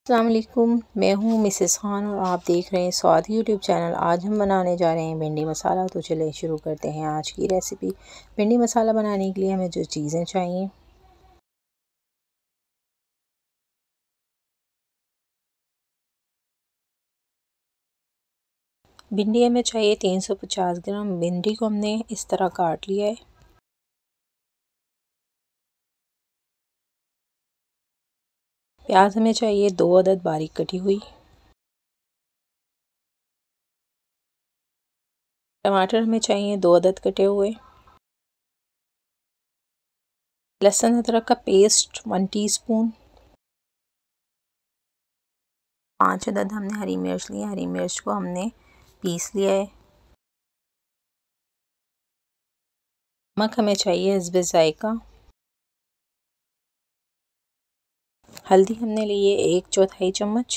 अस्सलाम वालेकुम, मैं हूँ मिसेस खान और आप देख रहे हैं स्वाद यूट्यूब चैनल। आज हम बनाने जा रहे हैं भिंडी मसाला। तो चलिए शुरू करते हैं आज की रेसिपी। भिंडी मसाला बनाने के लिए हमें जो चीज़ें चाहिए, भिंडी हमें चाहिए 350 ग्राम। भिंडी को हमने इस तरह काट लिया है। प्याज हमें चाहिए 2 अदद बारीक कटी हुई। टमाटर हमें चाहिए 2 अदद कटे हुए। लहसुन अदरक का पेस्ट 1 टीस्पून। 5 अदद हमने हरी मिर्च ली। हरी मिर्च को हमने पीस लिया है। नमक हमें चाहिए हिस्बे जायका। हल्दी हमने ली है 1/4 चम्मच।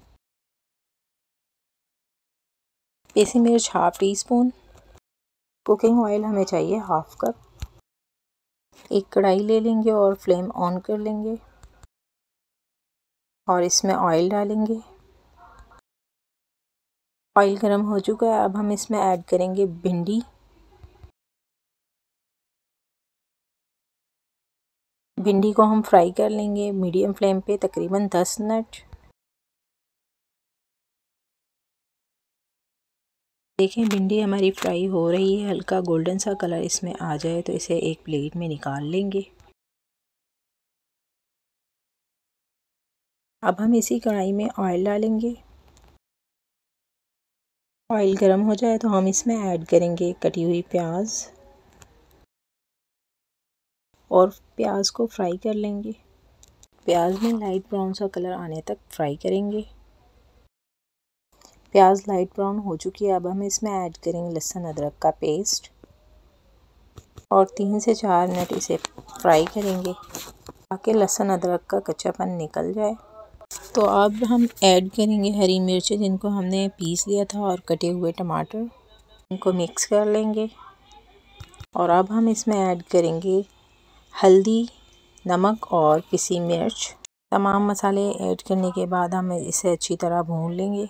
पीसी मिर्च 1/2 टीस्पून। कुकिंग ऑयल हमें चाहिए 1/2 कप। एक कढ़ाई ले लेंगे और फ्लेम ऑन कर लेंगे और इसमें ऑयल डालेंगे। ऑयल गर्म हो चुका है। अब हम इसमें ऐड करेंगे भिंडी। भिंडी को हम फ्राई कर लेंगे मीडियम फ्लेम पे तकरीबन 10 मिनट। देखें भिंडी हमारी फ्राई हो रही है। हल्का गोल्डन सा कलर इसमें आ जाए तो इसे एक प्लेट में निकाल लेंगे। अब हम इसी कढ़ाई में ऑयल डालेंगे। ऑयल गर्म हो जाए तो हम इसमें ऐड करेंगे कटी हुई प्याज और प्याज को फ्राई कर लेंगे। प्याज में लाइट ब्राउन सा कलर आने तक फ्राई करेंगे। प्याज लाइट ब्राउन हो चुकी है। अब हम इसमें ऐड करेंगे लहसुन अदरक का पेस्ट और 3 से 4 मिनट इसे फ्राई करेंगे ताकि लहसुन अदरक का कच्चापन निकल जाए। तो अब हम ऐड करेंगे हरी मिर्चें जिनको हमने पीस लिया था और कटे हुए टमाटर। इनको मिक्स कर लेंगे और अब हम इसमें ऐड करेंगे हल्दी, नमक और पिसी मिर्च। तमाम मसाले ऐड करने के बाद हम इसे अच्छी तरह भून लेंगे।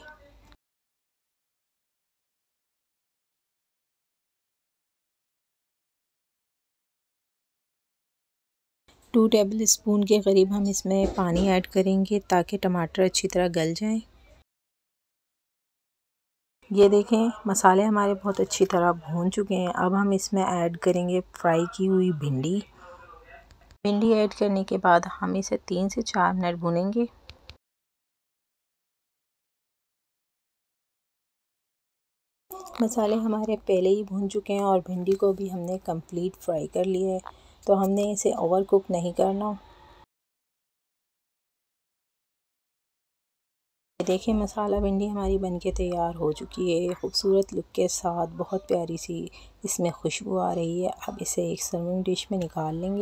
टू टेबल स्पून के करीब हम इसमें पानी ऐड करेंगे ताकि टमाटर अच्छी तरह गल जाएं। ये देखें मसाले हमारे बहुत अच्छी तरह भून चुके हैं। अब हम इसमें ऐड करेंगे फ्राई की हुई भिंडी। भिंडी ऐड करने के बाद हम इसे 3 से 4 मिनट भूनेंगे। मसाले हमारे पहले ही भून चुके हैं और भिंडी को भी हमने कंप्लीट फ्राई कर लिया है। तो हमने इसे ओवर कुक नहीं करना। देखिए मसाला भिंडी हमारी बनके तैयार हो चुकी है। खूबसूरत लुक के साथ बहुत प्यारी सी इसमें खुशबू आ रही है। अब इसे एक सर्विंग डिश में निकाल लेंगे।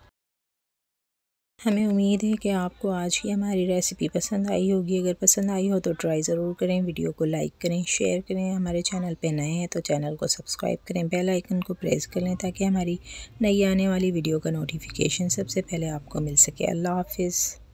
हमें उम्मीद है कि आपको आज की हमारी रेसिपी पसंद आई होगी। अगर पसंद आई हो तो ट्राई ज़रूर करें। वीडियो को लाइक करें, शेयर करें। हमारे चैनल पे नए हैं तो चैनल को सब्सक्राइब करें। बेल आइकन को प्रेस कर लें ताकि हमारी नई आने वाली वीडियो का नोटिफिकेशन सबसे पहले आपको मिल सके। अल्लाह हाफिज़।